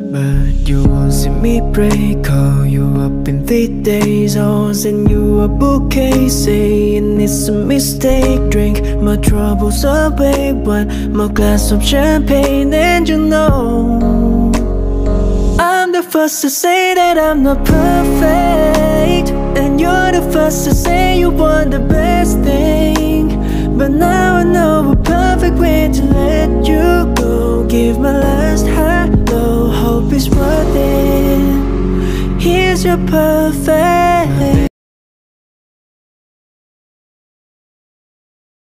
But you won't see me break. Call you up in 3 days. I'll send you a bouquet, saying it's a mistake. Drink my troubles away, one more glass of champagne, and you know I'm the first to say that I'm not perfect, and you're the first to say you want the best thing. But now I know a perfect way to let you go. Give my last hello, hope it's worth it. Here's your perfect.